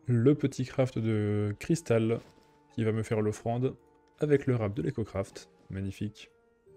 le petit craft de cristal qui va me faire l'offrande avec le wrap de l'EcoCraft. Magnifique.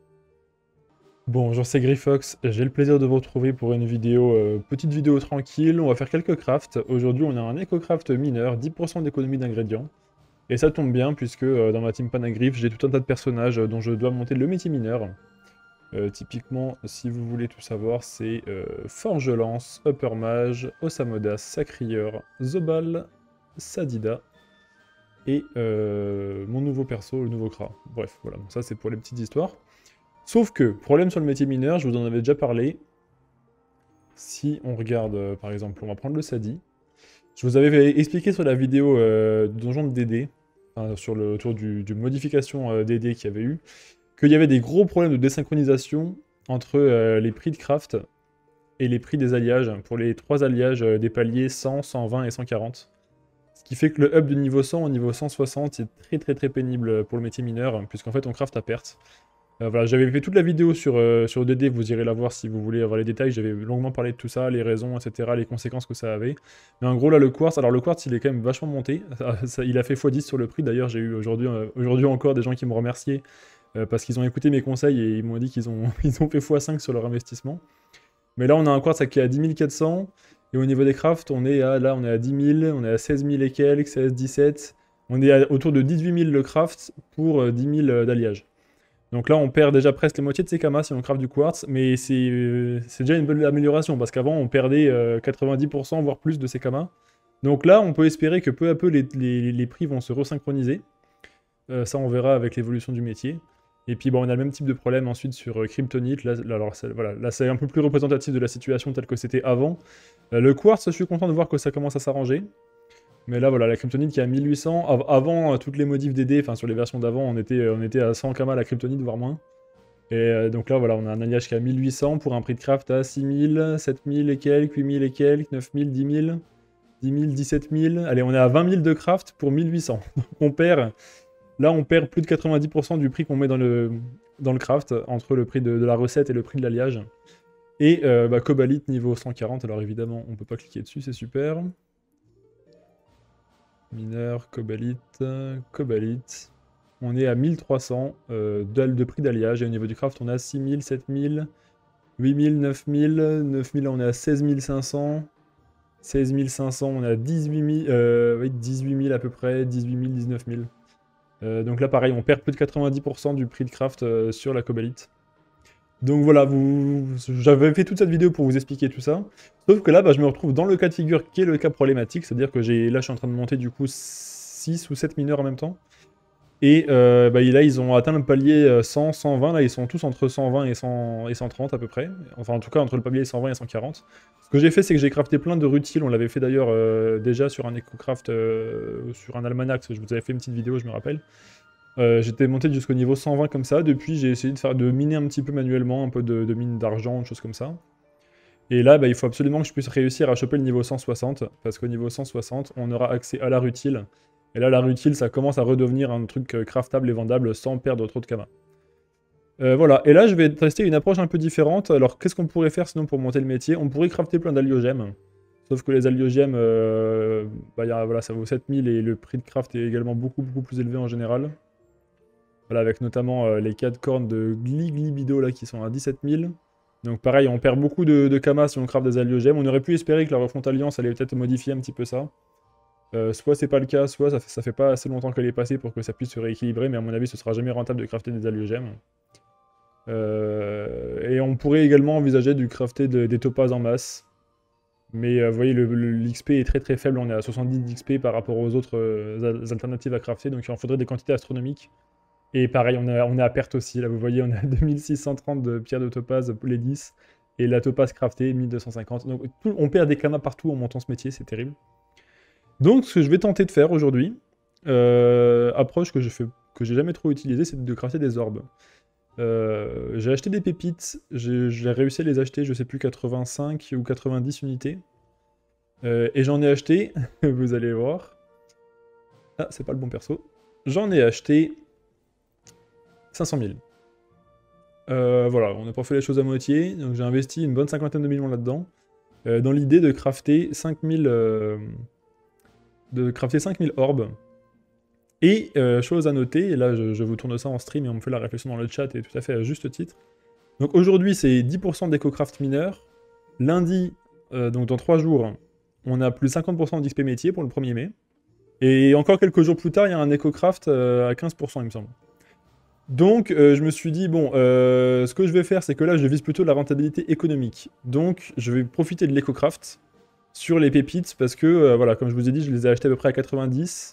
Bonjour, c'est Griffox, j'ai le plaisir de vous retrouver pour une vidéo, petite vidéo tranquille. On va faire quelques crafts. Aujourd'hui, on a un EcoCraft mineur, 10% d'économie d'ingrédients. Et ça tombe bien puisque dans ma team Panagriffe, j'ai tout un tas de personnages dont je dois monter le métier mineur. Typiquement, si vous voulez tout savoir, c'est Forgelance, Upper Mage, Osamodas, Sacrieur, Zobal, Sadida et mon nouveau perso, le nouveau Kra. Bref, voilà, donc ça c'est pour les petites histoires. Sauf que, problème sur le métier mineur, je vous en avais déjà parlé. Si on regarde, par exemple, on va prendre le Sadi. Je vous avais expliqué sur la vidéo Donjon de DD, enfin, sur le autour du modification DD qu'il y avait eu, qu'il y avait des gros problèmes de désynchronisation entre les prix de craft et les prix des alliages, pour les 3 alliages des paliers 100, 120 et 140. Ce qui fait que le up du niveau 100 au niveau 160 c'est très pénible pour le métier mineur, puisqu'en fait on craft à perte. Voilà, j'avais fait toute la vidéo sur DD, vous irez la voir si vous voulez avoir les détails, j'avais longuement parlé de tout ça, les raisons, etc., les conséquences que ça avait. Mais en gros là le quartz, alors le quartz il est quand même vachement monté, il a fait x10 sur le prix, d'ailleurs j'ai eu aujourd'hui encore des gens qui m'ont remercié parce qu'ils ont écouté mes conseils et ils m'ont dit qu'ils ont, ils ont fait x5 sur leur investissement. Mais là on a un quartz qui est à 10 400, et au niveau des crafts on est à, là on est à 10 000, on est à 16 000 et quelques, 16, 17, on est autour de 18 000 le craft pour 10 000 d'alliage. Donc là, on perd déjà presque la moitié de ses kamas si on craft du quartz, mais c'est déjà une bonne amélioration, parce qu'avant, on perdait 90%, voire plus de ses kamas. Donc là, on peut espérer que peu à peu, les prix vont se resynchroniser. Ça, on verra avec l'évolution du métier. Et puis, bon, on a le même type de problème ensuite sur Kryptonite. Alors, voilà, là, c'est un peu plus représentatif de la situation telle que c'était avant. Le quartz, je suis content de voir que ça commence à s'arranger. Mais là, voilà, la Kryptonite qui est à 1800. Avant, toutes les modifs DD, enfin sur les versions d'avant, on était à 100 kama la Kryptonite, voire moins. Et donc là, voilà, on a un alliage qui est à 1800 pour un prix de craft à 6000, 7000 et quelques, 8000 et quelques, 9000, 10 000, 10 000, 17 000. Allez, on est à 20 000 de craft pour 1800. Donc on perd plus de 90% du prix qu'on met dans le craft, entre le prix de la recette et le prix de l'alliage. Et Cobalite niveau 140, alors évidemment, on peut pas cliquer dessus, c'est super. Mineur, cobalite, cobalite. On est à 1300 de prix d'alliage. Et au niveau du craft, on a 6000, 7000, 8000, 9000. 9000, on est à 16 500. 16 500, on est à 18 000, oui, 18 000 à peu près. 18 000, 19 000. Donc là, pareil, on perd plus de 90% du prix de craft sur la cobalite. Donc voilà, j'avais fait toute cette vidéo pour vous expliquer tout ça. Sauf que là, je me retrouve dans le cas de figure qui est le cas problématique, c'est-à-dire que là, je suis en train de monter du coup 6 ou 7 mineurs en même temps. Et là, ils ont atteint le palier 100, 120, là, ils sont tous entre 120 et 130 à peu près. Enfin, en tout cas, entre le palier 120 et 140. Ce que j'ai fait, c'est que j'ai crafté plein de rutiles, on l'avait fait d'ailleurs déjà sur un EcoCraft, sur un almanach, je vous avais fait une petite vidéo, je me rappelle. J'étais monté jusqu'au niveau 120 comme ça. Depuis, j'ai essayé de miner un petit peu manuellement, un peu de mine d'argent, de choses comme ça. Et là, il faut absolument que je puisse réussir à choper le niveau 160, parce qu'au niveau 160, on aura accès à la rutile. Et là, la rutile, ça commence à redevenir un truc craftable et vendable sans perdre trop de kamas. Voilà, et là, je vais tester une approche un peu différente. Alors, qu'est-ce qu'on pourrait faire sinon pour monter le métier? On pourrait crafter plein d'alliogèmes. Sauf que les alliogèmes, voilà, ça vaut 7000 et le prix de craft est également beaucoup plus élevé en général. Voilà, avec notamment les 4 cornes de Gliglibido là qui sont à 17 000. Donc pareil, on perd beaucoup de kamas si on craft des alliogèmes. On aurait pu espérer que la refonte alliance allait peut-être modifier un petit peu ça. Soit c'est pas le cas, soit ça fait pas assez longtemps qu'elle est passée pour que ça puisse se rééquilibrer, mais à mon avis ce sera jamais rentable de crafter des alliogèmes. Et on pourrait également envisager de crafter des topazes en masse. Mais vous voyez, l'XP est très faible, on est à 70 d'XP par rapport aux autres alternatives à crafter, donc il en faudrait des quantités astronomiques. Et pareil, on est à perte aussi. Là, vous voyez, on est à 2630 de pierres de topaz pour les 10. Et la topaz craftée, 1250. Donc, on perd des kamas partout en montant ce métier, c'est terrible. Donc, ce que je vais tenter de faire aujourd'hui, approche que j'ai jamais trop utilisée, c'est de crafter des orbes. J'ai acheté des pépites. J'ai réussi à les acheter, je sais plus, 85 ou 90 unités. Et j'en ai acheté, vous allez voir. Ah, c'est pas le bon perso. J'en ai acheté 500 000. Voilà, on n'a pas fait les choses à moitié, donc j'ai investi une bonne cinquantaine de millions là-dedans, dans l'idée de crafter 5000 de crafter 5000 orbes. Et chose à noter, et là je vous tourne ça en stream et on me fait la réflexion dans le chat et tout à fait à juste titre. Donc aujourd'hui c'est 10% d'EcoCraft mineur. Lundi, donc dans 3 jours, on a plus 50% d'XP métier pour le 1er mai. Et encore quelques jours plus tard, il y a un EcoCraft à 15% il me semble. Donc je me suis dit, bon, ce que je vais faire c'est que là je vise plutôt la rentabilité économique. Donc je vais profiter de l'EcoCraft sur les pépites parce que, voilà, comme je vous ai dit, je les ai achetés à peu près à 90.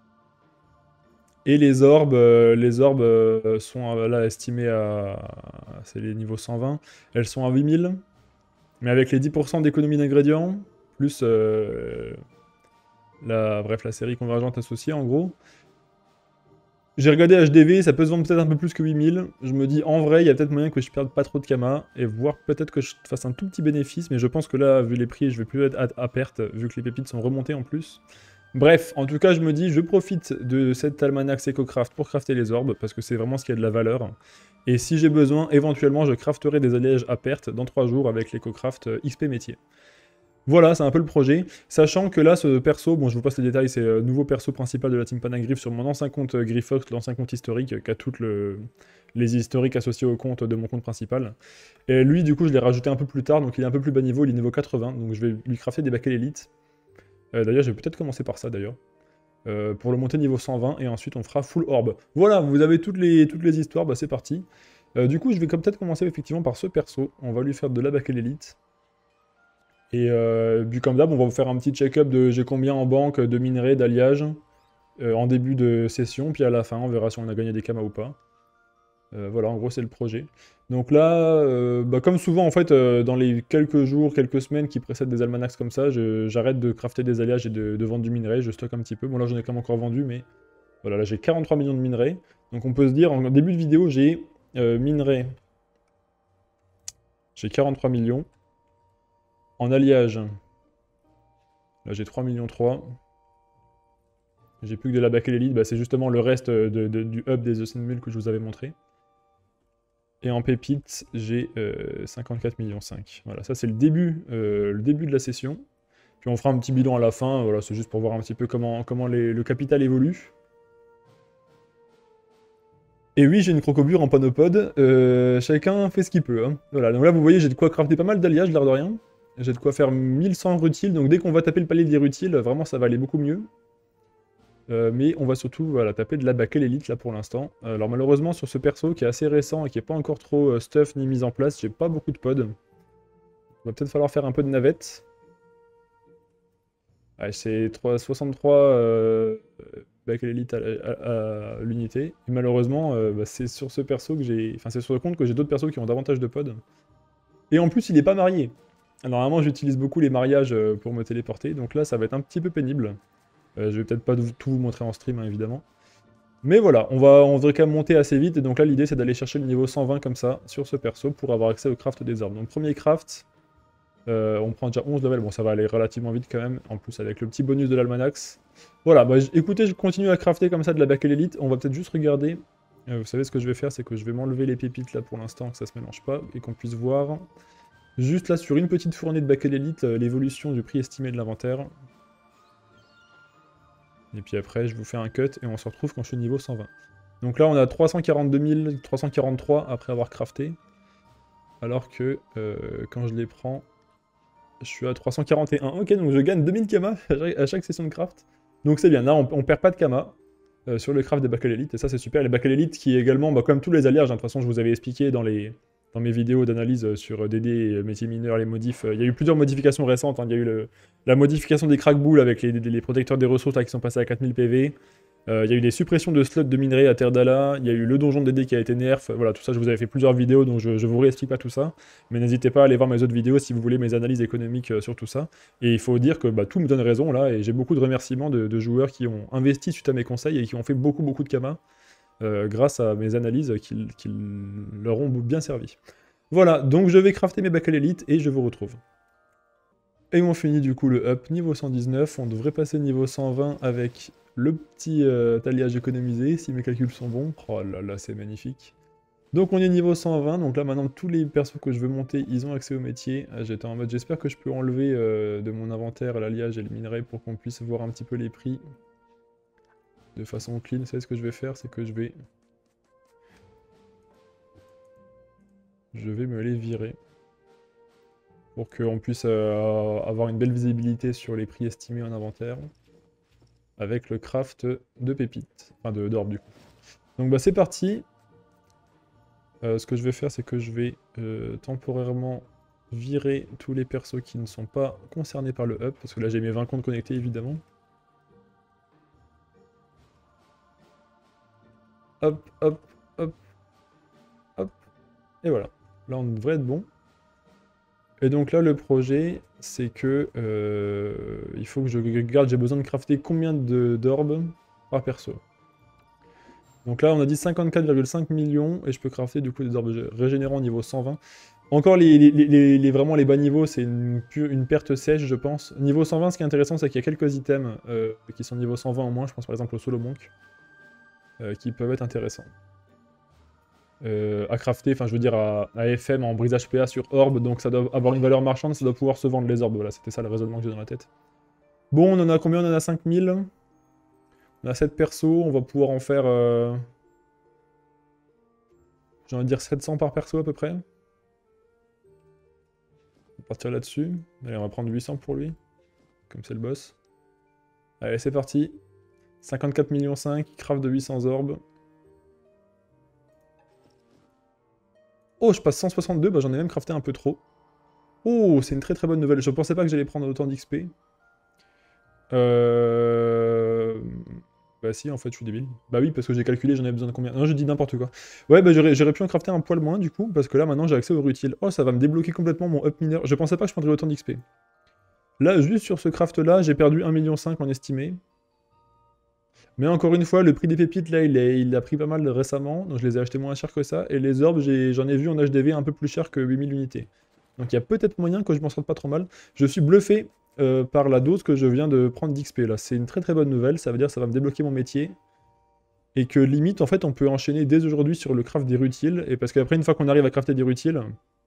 Et les orbes sont là estimées à... c'est les niveaux 120. Elles sont à 8000. Mais avec les 10% d'économie d'ingrédients, plus la série convergente associée en gros. J'ai regardé HDV, ça peut se vendre peut-être un peu plus que 8000. Je me dis, en vrai, il y a peut-être moyen que je perde pas trop de Kama, et voire peut-être que je fasse un tout petit bénéfice, mais je pense que là, vu les prix, je vais plus être à perte, vu que les pépites sont remontées en plus. Bref, en tout cas, je me dis, je profite de cet Almanax EcoCraft pour crafter les orbes, parce que c'est vraiment ce qui a de la valeur. Et si j'ai besoin, éventuellement, je crafterai des alliages à perte dans 3 jours avec l'EcoCraft XP métier. Voilà, c'est un peu le projet. Sachant que là, ce perso, bon, je vous passe les détails, c'est le nouveau perso principal de la team Panagriffe sur mon ancien compte Griffox, l'ancien compte historique, qui a toutes les historiques associés au compte de mon compte principal. Et lui, du coup, je l'ai rajouté un peu plus tard, donc il est un peu plus bas niveau, il est niveau 80, donc je vais lui crafter des baquets élite. D'ailleurs, je vais peut-être commencer par ça, d'ailleurs. Pour le monter niveau 120, et ensuite on fera full orb. Voilà, vous avez toutes les histoires, bah c'est parti. Du coup, je vais peut-être commencer effectivement par ce perso. On va lui faire de la baquet élite. Et puis comme d'hab, on va vous faire un petit check-up de j'ai combien en banque de minerais, d'alliages en début de session, puis à la fin, on verra si on a gagné des kamas ou pas. Voilà, en gros, c'est le projet. Donc là, bah, comme souvent, en fait, dans les quelques jours, quelques semaines qui précèdent des almanachs comme ça, j'arrête de crafter des alliages et de vendre du minerai, je stocke un petit peu. Bon, là, j'en ai quand même encore vendu, mais voilà, là, j'ai 43 millions de minerais. Donc on peut se dire, en début de vidéo, j'ai minerai, j'ai 43 millions. En alliage, là j'ai 3 millions 3. J'ai plus que de la baquet élite, bah, c'est justement le reste du hub des Ocean que je vous avais montré. Et en pépite, j'ai 54 millions 5. Voilà, ça c'est le début de la session. Puis on fera un petit bilan à la fin, voilà, c'est juste pour voir un petit peu comment le capital évolue. Et oui, j'ai une crocobure en panopode, chacun fait ce qu'il peut. Hein. Voilà, donc là vous voyez, j'ai de quoi crafter pas mal d'alliages, l'air de rien. J'ai de quoi faire 1100 rutiles, donc dès qu'on va taper le palier des rutiles, vraiment ça va aller beaucoup mieux. Mais on va surtout voilà, taper de la baquet l'élite là pour l'instant. Alors malheureusement sur ce perso qui est assez récent et qui n'est pas encore trop stuff ni mis en place, j'ai pas beaucoup de pods. Il va peut-être falloir faire un peu de navette. Ouais, c'est 63 baquet l'élite à l'unité. Et malheureusement, bah, c'est sur ce perso que j'ai. Enfin c'est sur le compte que j'ai d'autres persos qui ont davantage de pods. Et en plus il n'est pas marié. Alors normalement j'utilise beaucoup les mariages pour me téléporter, donc là ça va être un petit peu pénible. Je vais peut-être pas tout vous montrer en stream, hein, évidemment. Mais voilà, on devrait quand même monter assez vite, et donc là l'idée c'est d'aller chercher le niveau 120 comme ça, sur ce perso, pour avoir accès au craft des orbes. Donc premier craft, on prend déjà 11 levels, bon ça va aller relativement vite quand même, en plus avec le petit bonus de l'almanax. Voilà, bah, écoutez, je continue à crafter comme ça de la baquet l'élite, on va peut-être juste regarder. Vous savez ce que je vais faire, c'est que je vais m'enlever les pépites là pour l'instant, que ça se mélange pas, et qu'on puisse voir... Juste là, sur une petite fournée de baquet d'élite, l'évolution du prix estimé de l'inventaire. Et puis après, je vous fais un cut et on se retrouve quand je suis niveau 120. Donc là, on a 342 343 après avoir crafté. Alors que quand je les prends, je suis à 341. Ok, donc je gagne 2000 kamas à chaque session de craft. Donc c'est bien, là, on perd pas de kamas sur le craft des baquets d'élite. Et ça, c'est super. Les baquets d'élite qui également, bah, comme tous les alliages, hein, de toute façon, je vous avais expliqué dans mes vidéos d'analyse sur DD et métiers mineurs, les modifs. Il y a eu plusieurs modifications récentes. Hein. Il y a eu la modification des crackboules avec les protecteurs des ressources là, qui sont passés à 4000 PV. Il y a eu des suppressions de slots de minerais à Terre d'Ala. Il y a eu le donjon de DD qui a été nerf. Voilà, tout ça, je vous avais fait plusieurs vidéos, donc je vous réexplique pas tout ça. Mais n'hésitez pas à aller voir mes autres vidéos si vous voulez mes analyses économiques sur tout ça. Et il faut dire que bah, tout me donne raison là. Et j'ai beaucoup de remerciements de joueurs qui ont investi suite à mes conseils et qui ont fait beaucoup de kamas. Grâce à mes analyses qui leur ont bien servi. Voilà, donc je vais crafter mes bacs à l'élite et je vous retrouve. Et on finit du coup le up niveau 119, on devrait passer niveau 120 avec le petit alliage économisé, si mes calculs sont bons. Oh là là, c'est magnifique. Donc on est niveau 120, donc là maintenant tous les persos que je veux monter, ils ont accès au métier. J'étais en mode j'espère que je peux enlever de mon inventaire l'alliage et le minerai pour qu'on puisse voir un petit peu les prix de façon clean. Vous savez ce que je vais faire, c'est que je vais me les virer pour qu'on puisse avoir une belle visibilité sur les prix estimés en inventaire avec le craft de pépites, enfin d'or du coup. Donc bah c'est parti. Ce que je vais faire, c'est que je vais temporairement virer tous les persos qui ne sont pas concernés par le hub, parce que là j'ai mes 20 comptes connectés évidemment. Hop, hop, hop, hop, et voilà. Là on devrait être bon. Et donc là le projet, c'est que il faut que je regarde, j'ai besoin de crafter combien d'orbes par perso. Donc là on a dit 54,5 millions, et je peux crafter du coup des orbes régénérants niveau 120. Encore vraiment les bas niveaux, c'est une perte sèche, je pense. Niveau 120, ce qui est intéressant, c'est qu'il y a quelques items qui sont niveau 120 au moins. Je pense par exemple au Solo Monk, qui peuvent être intéressants. À crafter, enfin je veux dire à FM en brisage PA sur orbe, donc ça doit avoir une valeur marchande, ça doit pouvoir se vendre les orbes. Voilà, c'était ça le raisonnement que j'ai dans la tête. Bon, on en a combien? On en a 5000. On a 7 persos, on va pouvoir en faire... j'ai envie de dire 700 par perso à peu près. On va partir là-dessus. Allez, on va prendre 800 pour lui, comme c'est le boss. Allez, c'est parti. 54 millions 5, craft de 800 orbes. Oh, je passe 162, bah j'en ai même crafté un peu trop. Oh, c'est une très très bonne nouvelle. Je pensais pas que j'allais prendre autant d'XP. Euh... Bah si, en fait, je suis débile. Bah oui, parce que j'ai calculé, j'en avais besoin de combien. Non, je dis n'importe quoi. Ouais, bah j'aurais pu en crafter un poil moins, du coup, parce que là, maintenant, j'ai accès au rutile. Oh, ça va me débloquer complètement mon up mineur. Je pensais pas que je prendrais autant d'XP. Là, juste sur ce craft-là, j'ai perdu 1,5 million en estimé. Mais encore une fois, le prix des pépites, là, il a pris pas mal récemment, donc je les ai achetés moins cher que ça. Et les orbes, j'en ai vu en HDV un peu plus cher que 8000 unités. Donc il y a peut-être moyen que je m'en sorte pas trop mal. Je suis bluffé par la dose que je viens de prendre d'XP là. C'est une très très bonne nouvelle, ça veut dire que ça va me débloquer mon métier. Et que limite, en fait, on peut enchaîner dès aujourd'hui sur le craft des rutiles. Et parce qu'après, une fois qu'on arrive à crafter des rutiles,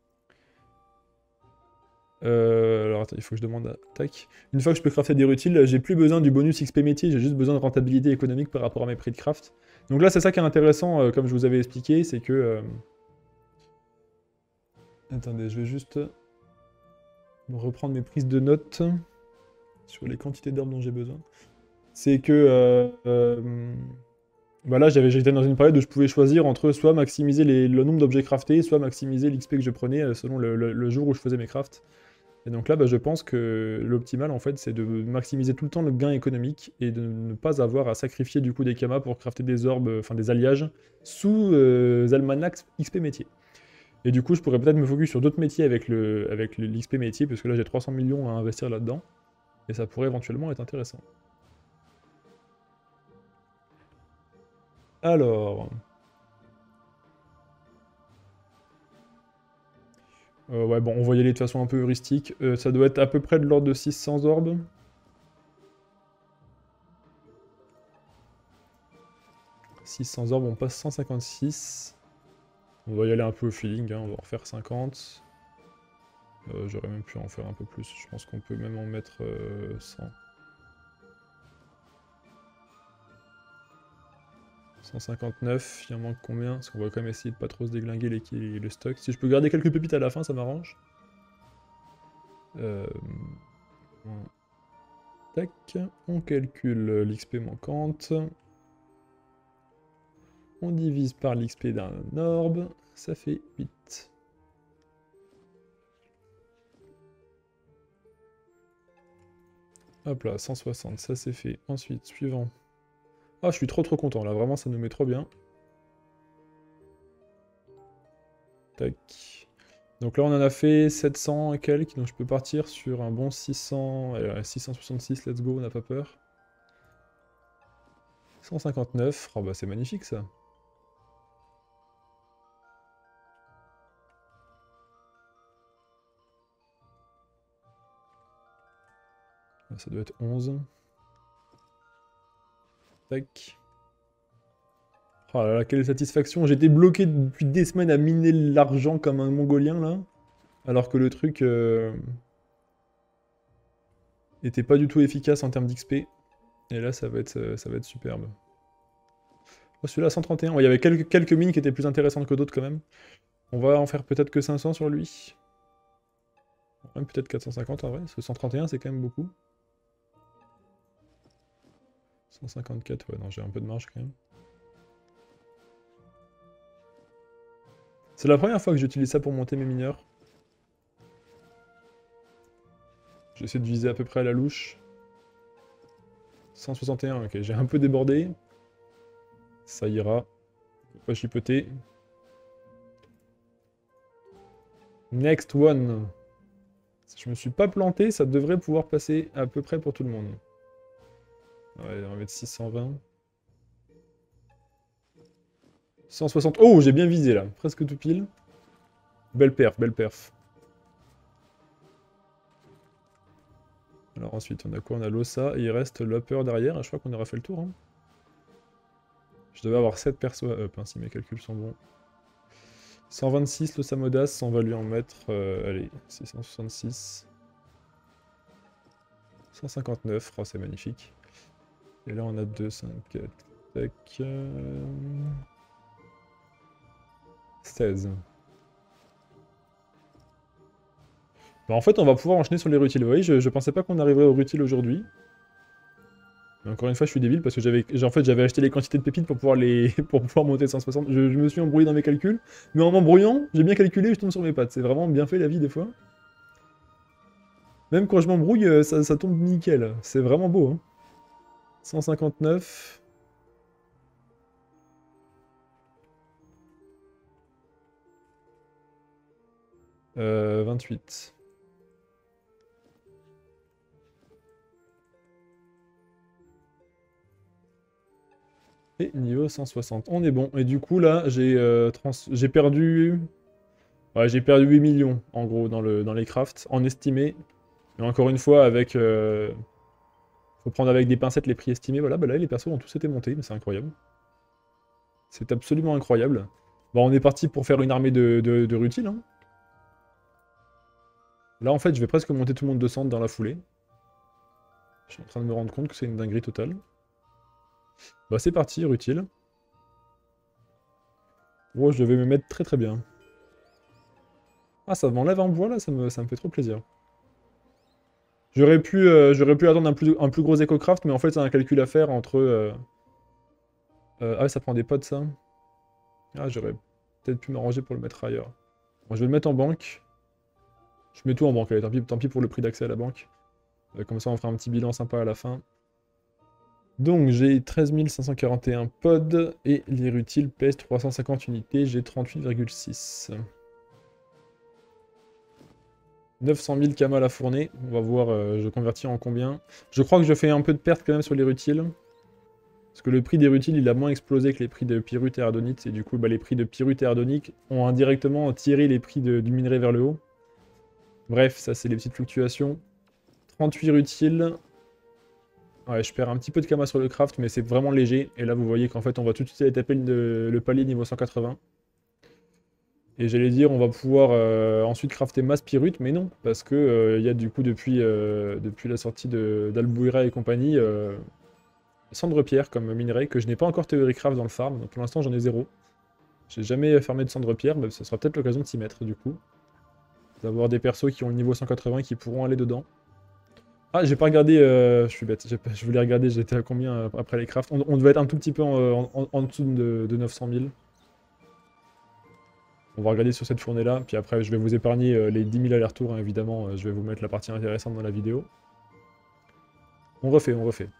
alors attends, il faut que je demande à... Tac. Une fois que je peux crafter des rutiles, j'ai plus besoin du bonus XP métier, j'ai juste besoin de rentabilité économique par rapport à mes prix de craft. Donc là, c'est ça qui est intéressant, comme je vous avais expliqué, c'est que... Attendez, je vais juste reprendre mes prises de notes sur les quantités d'herbes dont j'ai besoin. C'est que... bah là, j'étais dans une période où je pouvais choisir entre soit maximiser le nombre d'objets craftés, soit maximiser l'XP que je prenais selon le jour où je faisais mes crafts. Et donc là, bah, je pense que l'optimal, en fait, c'est de maximiser tout le temps le gain économique et de ne pas avoir à sacrifier du coup des kamas pour crafter des orbes, enfin des alliages, sous Almanax XP métier. Et du coup, je pourrais peut-être me focus sur d'autres métiers avec l'XP métier, parce que là, j'ai 300 millions à investir là-dedans, et ça pourrait éventuellement être intéressant. Alors... ouais, bon, on va y aller de façon un peu heuristique. Ça doit être à peu près de l'ordre de 600 orbes. 600 orbes, on passe 156. On va y aller un peu au feeling, hein, on va en refaire 50. J'aurais même pu en faire un peu plus, je pense qu'on peut même en mettre 100. 159, il en manque combien? Parce qu'on va quand même essayer de pas trop se déglinguer le stock. Si je peux garder quelques pépites à la fin, ça m'arrange. Tac, on calcule l'XP manquante. On divise par l'XP d'un orbe, ça fait 8. Hop là, 160, ça c'est fait. Ensuite, suivant. Ah, je suis trop content là, vraiment ça nous met trop bien. Tac. Donc là on en a fait 700 et quelques, donc je peux partir sur un bon 600, 666, let's go, on n'a pas peur. 159, oh bah c'est magnifique ça. Ça doit être 11. Tac. Oh là là, quelle satisfaction. J'étais bloqué depuis des semaines à miner l'argent comme un mongolien, là. Alors que le truc était pas du tout efficace en termes d'XP. Et là, ça va être superbe. Oh, celui-là, 131. Ouais, il y avait quelques mines qui étaient plus intéressantes que d'autres, quand même. On va en faire peut-être que 500 sur lui. Même peut-être 450 en vrai, parce que 131, c'est quand même beaucoup. 154, ouais, non, j'ai un peu de marge quand même. C'est la première fois que j'utilise ça pour monter mes mineurs. J'essaie de viser à peu près à la louche. 161, ok, j'ai un peu débordé. Ça ira. Faut pas chipoter. Next one. Si je me suis pas planté, ça devrait pouvoir passer à peu près pour tout le monde. Ouais, on va mettre 620. 160. Oh, j'ai bien visé là. Presque tout pile. Belle perf, belle perf. Alors ensuite, on a quoi? On a l'Ossa et il reste l'Upper derrière. Je crois qu'on aura fait le tour. Hein. Je devais avoir 7 persos à up, hein, si mes calculs sont bons. 126, l'Ossa Modas, on va lui en mettre... allez, 666. 159, oh, c'est magnifique. Et là, on a 2, 5, 4, tac... 16. Bah, en fait, on va pouvoir enchaîner sur les rutiles. Vous voyez, je pensais pas qu'on arriverait aux rutiles aujourd'hui. Mais encore une fois, je suis débile parce que j'avais acheté les quantités de pépites pour pouvoir pour pouvoir monter 160. Je me suis embrouillé dans mes calculs, mais en m'embrouillant, j'ai bien calculé et je tombe sur mes pattes. C'est vraiment bien fait la vie des fois. Même quand je m'embrouille, ça tombe nickel. C'est vraiment beau. Hein. 159. 28. Et niveau 160. On est bon. Et du coup, là, j'ai perdu... Ouais, j'ai perdu 8 millions, en gros, dans les crafts, en estimé. Et encore une fois, faut prendre avec des pincettes les prix estimés. Voilà, bah là, les persos ont tous été montés, mais c'est incroyable. C'est absolument incroyable. Bon, on est parti pour faire une armée de rutiles. Hein. Là, en fait, je vais presque monter tout le monde de centre dans la foulée. Je suis en train de me rendre compte que c'est une dinguerie totale. Bah, c'est parti, rutile. Oh, je vais me mettre très très bien. Ah, ça m'enlève en bois, là, ça me fait trop plaisir. J'aurais pu attendre un plus gros EcoCraft, mais en fait, c'est un calcul à faire entre... ah, ça prend des pots, ça. Ah, j'aurais peut-être pu m'arranger pour le mettre ailleurs. Bon, je vais le mettre en banque. Je mets tout en banque, allez, tant pis pour le prix d'accès à la banque. Comme ça, on fera un petit bilan sympa à la fin. Donc, j'ai 13 541 pods, et les rutiles pèsent 350 unités, j'ai 38,6. 900 000 kamas à la fournée, on va voir, je convertis en combien. Je crois que je fais un peu de perte quand même sur les rutiles. Parce que le prix des rutiles, il a moins explosé que les prix de pyrite et ardonite, et du coup, bah, les prix de pyrite et ardonique ont indirectement tiré les prix du minerai vers le haut. Bref, ça c'est les petites fluctuations. 38 rutiles. Ouais, je perds un petit peu de kama sur le craft, mais c'est vraiment léger. Et là, vous voyez qu'en fait, on va tout de suite aller taper le palier niveau 180. Et j'allais dire, on va pouvoir ensuite crafter masse pyrite, mais non, parce que il y a du coup, depuis la sortie d'Albuira et compagnie, cendre-pierre comme minerai, que je n'ai pas encore théorie craft dans le farm, donc pour l'instant j'en ai 0. J'ai jamais farmé de cendre-pierre, mais ce sera peut-être l'occasion de s'y mettre du coup. D'avoir des persos qui ont le niveau 180 qui pourront aller dedans. Ah, j'ai pas regardé, je suis bête, je voulais regarder, j'étais à combien après les crafts. On devait être un tout petit peu en dessous de 900 000. On va regarder sur cette fournée-là, puis après je vais vous épargner les 10 000 allers-retours, hein, évidemment, je vais vous mettre la partie intéressante dans la vidéo. On refait, on refait.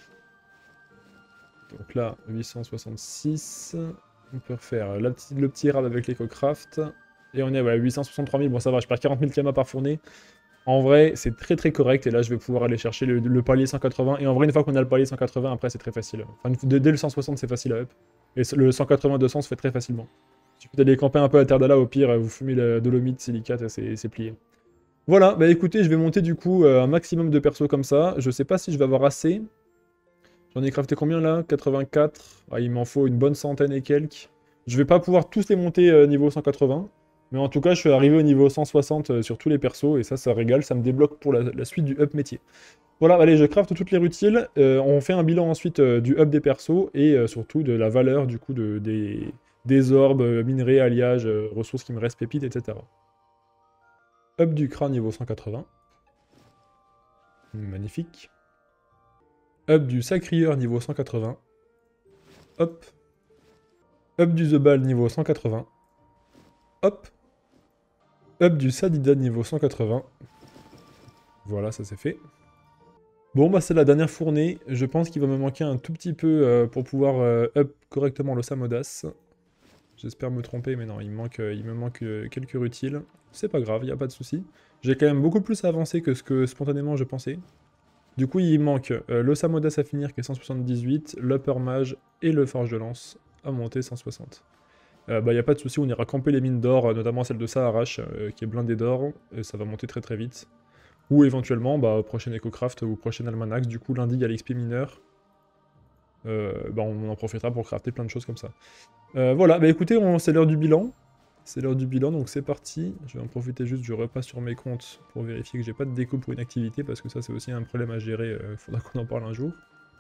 Donc là, 866, on peut refaire le petit rab avec l'EcoCraft, et on est à 863 000, bon ça va, je perds 40 000 kamas par fournée. En vrai, c'est très très correct, et là je vais pouvoir aller chercher le palier 180, et en vrai, une fois qu'on a le palier 180, après c'est très facile. Enfin, dès le 160, c'est facile à up, et le 180-200 se fait très facilement. Tu peux aller camper un peu à Terdala, au pire, vous fumez la dolomite, silicate, et c'est plié. Voilà, bah écoutez, je vais monter du coup un maximum de persos comme ça. Je sais pas si je vais avoir assez. J'en ai crafté combien là? 84. Ah, il m'en faut une bonne centaine et quelques. Je vais pas pouvoir tous les monter niveau 180. Mais en tout cas, je suis arrivé au niveau 160 sur tous les persos. Et ça régale. Ça me débloque pour la suite du up métier. Voilà, allez, je craft toutes les rutiles. On fait un bilan ensuite du up des persos. Et surtout de la valeur du coup des orbes, minerais, alliages, ressources qui me restent, pépites, etc. Up du crâne niveau 180. Magnifique. Up du sacrieur niveau 180. Hop. Up du The Ball niveau 180. Hop. Up du Sadida niveau 180. Voilà, ça c'est fait. Bon, bah c'est la dernière fournée. Je pense qu'il va me manquer un tout petit peu pour pouvoir up correctement le Samodas. J'espère me tromper, mais non, il me manque quelques rutiles. C'est pas grave, il n'y a pas de souci. J'ai quand même beaucoup plus avancé que ce que spontanément je pensais. Du coup, il manque le Samodas à finir qui est 178, l'Upper Mage et le Forge de Lance à monter 160. Bah, il n'y a pas de souci, on ira camper les mines d'or, notamment celle de Saharash, qui est blindée d'or, et ça va monter très très vite. Ou éventuellement, bah, prochain EcoCraft ou prochain Almanax, du coup lundi il y a l'XP mineur. Bah, on en profitera pour crafter plein de choses comme ça. Voilà, bah écoutez, c'est l'heure du bilan. C'est l'heure du bilan, donc c'est parti. Je vais en profiter juste, je repasse sur mes comptes pour vérifier que j'ai pas de déco pour une activité, parce que ça c'est aussi un problème à gérer, faudra qu'on en parle un jour.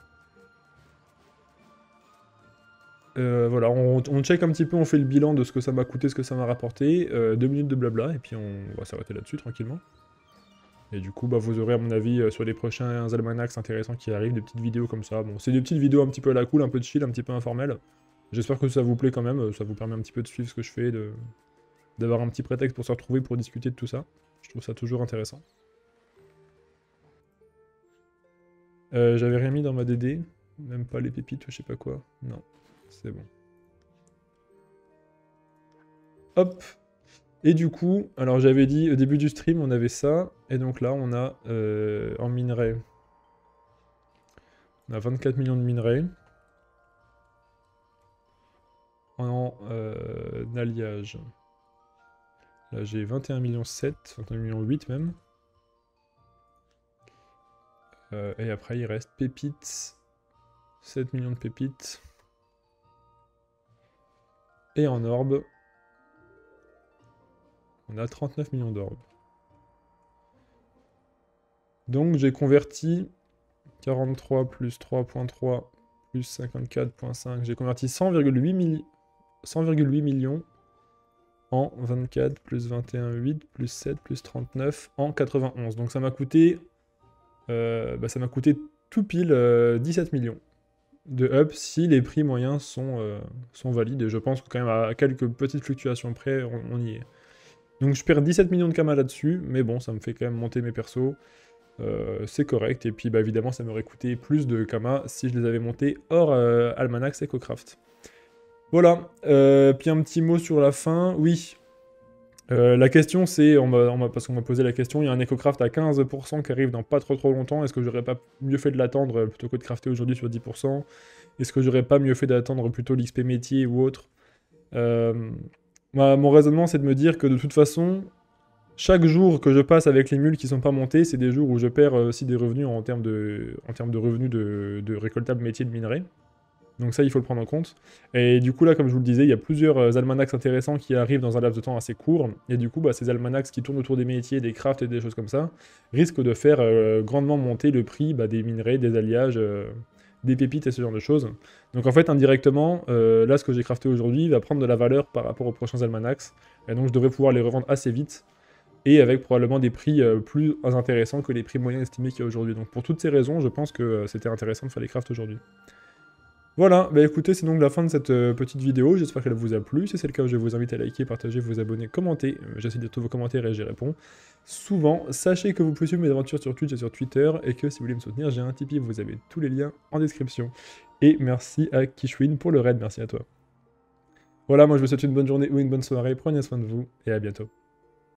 Voilà, on check un petit peu, on fait le bilan de ce que ça m'a coûté, ce que ça m'a rapporté, 2 minutes de blabla, et puis on va s'arrêter là-dessus tranquillement. Et du coup, bah, vous aurez à mon avis sur les prochains almanacs intéressants qui arrivent, des petites vidéos comme ça. Bon, c'est des petites vidéos un petit peu à la cool, un peu de chill, un petit peu informelles. J'espère que ça vous plaît quand même, ça vous permet un petit peu de suivre ce que je fais, d'avoir un petit prétexte pour se retrouver, pour discuter de tout ça. Je trouve ça toujours intéressant. J'avais rien mis dans ma DD, même pas les pépites ou je sais pas quoi. Non, c'est bon. Hop. Et du coup, alors j'avais dit au début du stream, on avait ça, et donc là on a en minerai, on a 24 millions de minerais. En alliage, là j'ai 21 millions 7, 21 millions 8 même. Et après il reste pépites, 7 millions de pépites. Et en orbe, on a 39 millions d'orbes. Donc j'ai converti 43 plus 3.3 plus 54.5. J'ai converti 100,8 millions en 24 plus 21,8 plus 7 plus 39 en 91. Donc ça m'a coûté, tout pile 17 millions de up si les prix moyens sont valides. Et je pense que quand même à quelques petites fluctuations près, on y est. Donc je perds 17 millions de Kama là-dessus, mais bon, ça me fait quand même monter mes persos. C'est correct, et puis bah, évidemment ça m'aurait coûté plus de Kama si je les avais montés hors Almanax EcoCraft. Voilà, puis un petit mot sur la fin, oui. La question c'est, parce qu'on m'a posé la question, il y a un EcoCraft à 15% qui arrive dans pas trop longtemps, est-ce que j'aurais pas mieux fait de l'attendre plutôt que de crafter aujourd'hui sur 10%? Est-ce que j'aurais pas mieux fait d'attendre plutôt l'XP métier ou autre? Mon raisonnement c'est de me dire que de toute façon, chaque jour que je passe avec les mules qui sont pas montées, c'est des jours où je perds aussi des revenus en termes de revenus de récoltables métiers de minerais. Donc ça, il faut le prendre en compte. Et du coup, là, comme je vous le disais, il y a plusieurs almanachs intéressants qui arrivent dans un laps de temps assez court. Et du coup, bah, ces almanachs qui tournent autour des métiers, des crafts et des choses comme ça, risquent de faire grandement monter le prix des minerais, des alliages, des pépites et ce genre de choses. Donc en fait, indirectement, là, ce que j'ai crafté aujourd'hui va prendre de la valeur par rapport aux prochains almanachs. Et donc je devrais pouvoir les revendre assez vite. Et avec probablement des prix plus intéressants que les prix moyens estimés qu'il y a aujourd'hui. Donc pour toutes ces raisons, je pense que c'était intéressant de faire les crafts aujourd'hui. Voilà, bah écoutez, c'est donc la fin de cette petite vidéo, j'espère qu'elle vous a plu. Si c'est le cas, je vous invite à liker, partager, vous abonner, commenter. J'essaie de tous vos commentaires et j'y réponds souvent. Sachez que vous pouvez suivre mes aventures sur Twitch et sur Twitter, et que si vous voulez me soutenir, j'ai un Tipeee, vous avez tous les liens en description. Et merci à Kishwin pour le raid, merci à toi. Voilà, moi je vous souhaite une bonne journée ou une bonne soirée, prenez soin de vous, et à bientôt.